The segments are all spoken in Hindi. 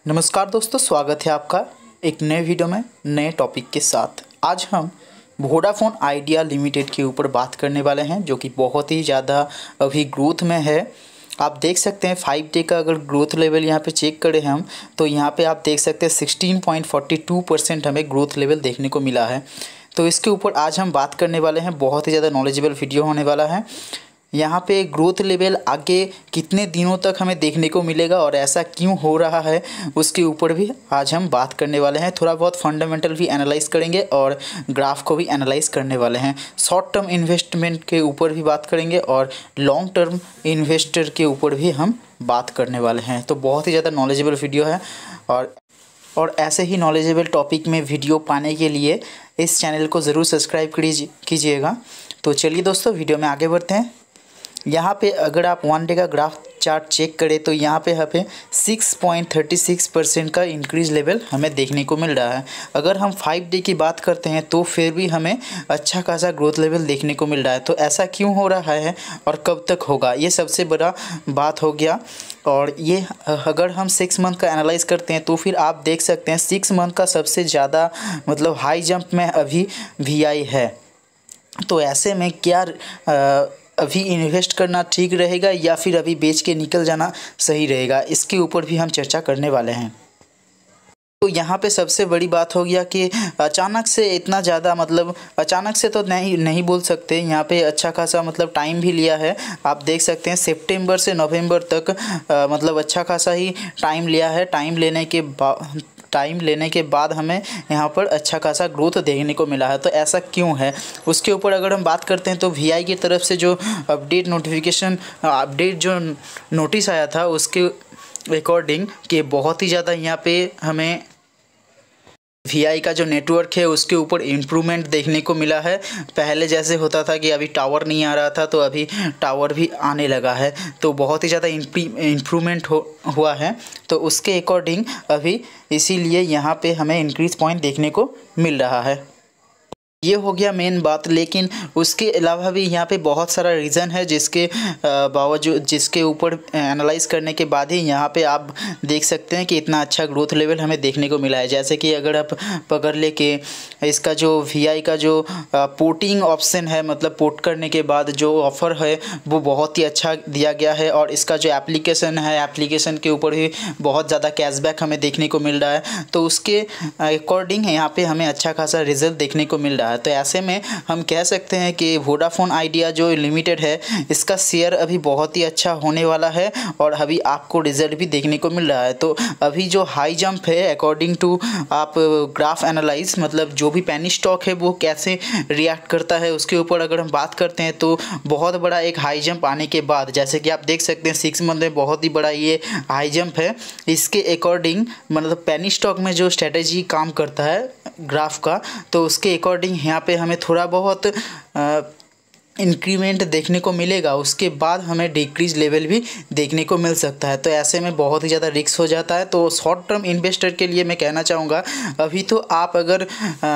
नमस्कार दोस्तों, स्वागत है आपका एक नए वीडियो में नए टॉपिक के साथ। आज हम वोडाफोन आइडिया लिमिटेड के ऊपर बात करने वाले हैं, जो कि बहुत ही ज़्यादा अभी ग्रोथ में है। आप देख सकते हैं 5 डे का अगर ग्रोथ लेवल यहाँ पे चेक करें हम, तो यहाँ पे आप देख सकते हैं 16.42% हमें ग्रोथ लेवल देखने को मिला है। तो इसके ऊपर आज हम बात करने वाले हैं, बहुत ही ज़्यादा नॉलेजेबल वीडियो होने वाला है। यहाँ पे ग्रोथ लेवल आगे कितने दिनों तक हमें देखने को मिलेगा और ऐसा क्यों हो रहा है, उसके ऊपर भी आज हम बात करने वाले हैं। थोड़ा बहुत फंडामेंटल भी एनालाइज करेंगे और ग्राफ को भी एनालाइज करने वाले हैं। शॉर्ट टर्म इन्वेस्टमेंट के ऊपर भी बात करेंगे और लॉन्ग टर्म इन्वेस्टर के ऊपर भी हम बात करने वाले हैं। तो बहुत ही ज़्यादा नॉलेजेबल वीडियो है और ऐसे ही नॉलेजेबल टॉपिक में वीडियो पाने के लिए इस चैनल को ज़रूर सब्सक्राइब कीजिएगा। तो चलिए दोस्तों, वीडियो में आगे बढ़ते हैं। यहाँ पे अगर आप 1 डे का ग्राफ चार्ट चेक करें तो यहाँ पे 6.36% का इंक्रीज लेवल हमें देखने को मिल रहा है। अगर हम 5 डे की बात करते हैं तो फिर भी हमें अच्छा खासा ग्रोथ लेवल देखने को मिल रहा है। तो ऐसा क्यों हो रहा है और कब तक होगा, ये सबसे बड़ा बात हो गया। और ये अगर हम 6 मंथ का एनालाइज करते हैं तो फिर आप देख सकते हैं 6 मंथ का सबसे ज़्यादा मतलब हाई जंप में अभी VI है। तो ऐसे में क्या अभी इन्वेस्ट करना ठीक रहेगा या फिर अभी बेच के निकल जाना सही रहेगा, इसके ऊपर भी हम चर्चा करने वाले हैं। तो यहाँ पे सबसे बड़ी बात हो गया कि अचानक से इतना ज़्यादा, मतलब अचानक से तो नहीं बोल सकते, यहाँ पे अच्छा खासा मतलब टाइम भी लिया है। आप देख सकते हैं सितंबर से नवंबर तक मतलब अच्छा खासा ही टाइम लिया है। टाइम लेने के बाद हमें यहाँ पर अच्छा खासा ग्रोथ देखने को मिला है। तो ऐसा क्यों है, उसके ऊपर अगर हम बात करते हैं तो VI की तरफ से जो अपडेट जो नोटिस आया था उसके अकॉर्डिंग कि बहुत ही ज़्यादा यहाँ पे हमें VI का जो नेटवर्क है उसके ऊपर इम्प्रूवमेंट देखने को मिला है। पहले जैसे होता था कि अभी टावर नहीं आ रहा था, तो अभी टावर भी आने लगा है। तो बहुत ही ज़्यादा इम्प्रूवमेंट हुआ है। तो उसके अकॉर्डिंग अभी इसीलिए यहाँ पे हमें इंक्रीज पॉइंट देखने को मिल रहा है। ये हो गया मेन बात, लेकिन उसके अलावा भी यहाँ पे बहुत सारा रीज़न है जिसके बावजूद, जिसके ऊपर एनालाइज करने के बाद ही यहाँ पे आप देख सकते हैं कि इतना अच्छा ग्रोथ लेवल हमें देखने को मिला है। जैसे कि अगर आप पकड़ ले के इसका जो VI का जो पोर्टिंग ऑप्शन है, मतलब पोर्ट करने के बाद जो ऑफ़र है वो बहुत ही अच्छा दिया गया है। और इसका जो एप्लीकेशन है, एप्लीकेशन के ऊपर भी बहुत ज़्यादा कैशबैक हमें देखने को मिल रहा है। तो उसके अकॉर्डिंग यहाँ पर हमें अच्छा खासा रिजल्ट देखने को मिल रहा है। तो ऐसे में हम कह सकते हैं कि वोडाफोन आइडिया जो लिमिटेड है, इसका शेयर अभी बहुत ही अच्छा होने वाला है और अभी आपको रिजल्ट भी देखने को मिल रहा है। तो अभी जो हाई जंप है, अकॉर्डिंग टू आप ग्राफ एनालाइज, मतलब जो भी पेनी स्टॉक है वो कैसे रिएक्ट करता है उसके ऊपर अगर हम बात करते हैं तो बहुत बड़ा एक हाई जंप आने के बाद, जैसे कि आप देख सकते हैं 6 मंथ में बहुत ही बड़ा ये हाई जंप है। इसके अकॉर्डिंग मतलब पेनी स्टॉक में जो स्ट्रेटेजी काम करता है ग्राफ का, तो उसके अकॉर्डिंग यहाँ पे हमें थोड़ा बहुत इंक्रीमेंट देखने को मिलेगा। उसके बाद हमें डिक्रीज लेवल भी देखने को मिल सकता है। तो ऐसे में बहुत ही ज़्यादा रिस्क हो जाता है। तो शॉर्ट टर्म इन्वेस्टर के लिए मैं कहना चाहूँगा, अभी तो आप अगर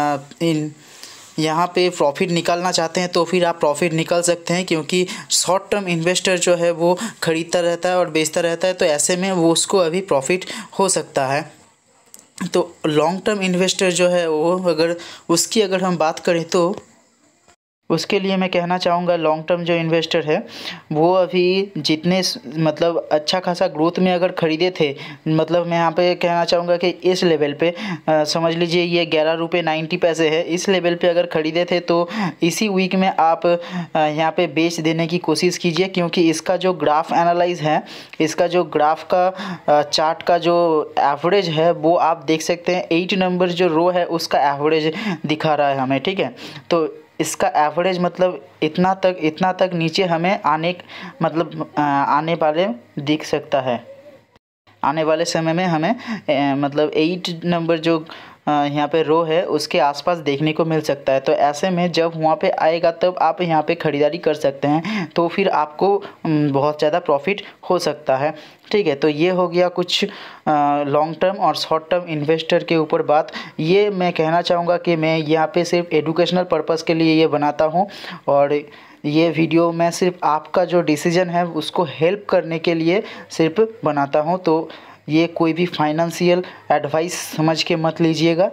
यहाँ पे प्रॉफिट निकालना चाहते हैं तो फिर आप प्रॉफिट निकाल सकते हैं, क्योंकि शॉर्ट टर्म इन्वेस्टर जो है वो ख़रीदता रहता है और बेचता रहता है। तो ऐसे में वो उसको अभी प्रॉफिट हो सकता है। तो लॉन्ग टर्म इन्वेस्टर जो है वो अगर हम बात करें तो उसके लिए मैं कहना चाहूँगा, लॉन्ग टर्म जो इन्वेस्टर है वो अभी जितने मतलब अच्छा खासा ग्रोथ में अगर ख़रीदे थे, मतलब मैं यहाँ पे कहना चाहूँगा कि इस लेवल पे समझ लीजिए ये 11 रुपये 90 पैसे है, इस लेवल पे अगर ख़रीदे थे तो इसी वीक में आप यहाँ पे बेच देने की कोशिश कीजिए। क्योंकि इसका जो ग्राफ एनालाइज है, इसका जो ग्राफ का चार्ट का जो एवरेज है वो आप देख सकते हैं 8 नंबर जो रो है उसका एवरेज दिखा रहा है हमें, ठीक है। तो इसका एवरेज मतलब इतना तक नीचे हमें आने वाले दिख सकता है। आने वाले समय में हमें मतलब 8 नंबर जो यहाँ पे रो है उसके आसपास देखने को मिल सकता है। तो ऐसे में जब वहाँ पे आएगा तब आप यहाँ पे ख़रीदारी कर सकते हैं, तो फिर आपको बहुत ज़्यादा प्रॉफिट हो सकता है, ठीक है। तो ये हो गया कुछ लॉन्ग टर्म और शॉर्ट टर्म इन्वेस्टर के ऊपर बात। ये मैं कहना चाहूँगा कि मैं यहाँ पे सिर्फ एजुकेशनल पर्पज़ के लिए ये बनाता हूँ और ये वीडियो मैं सिर्फ आपका जो डिसीजन है उसको हेल्प करने के लिए सिर्फ बनाता हूँ। तो ये कोई भी फाइनेंशियल एडवाइस समझ के मत लीजिएगा।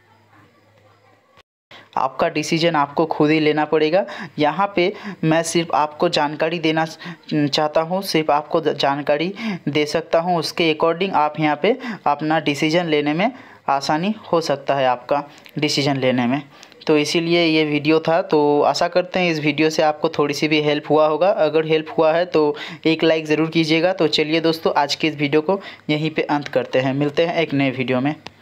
आपका डिसीजन आपको खुद ही लेना पड़ेगा। यहाँ पे मैं सिर्फ आपको जानकारी देना चाहता हूँ, सिर्फ आपको जानकारी दे सकता हूँ। उसके अकॉर्डिंग आप यहाँ पे अपना डिसीजन लेने में आसानी हो सकता है, आपका डिसीजन लेने में। तो इसीलिए ये वीडियो था। तो आशा करते हैं इस वीडियो से आपको थोड़ी सी भी हेल्प हुआ होगा। अगर हेल्प हुआ है तो एक लाइक ज़रूर कीजिएगा। तो चलिए दोस्तों, आज की इस वीडियो को यहीं पे अंत करते हैं। मिलते हैं एक नए वीडियो में।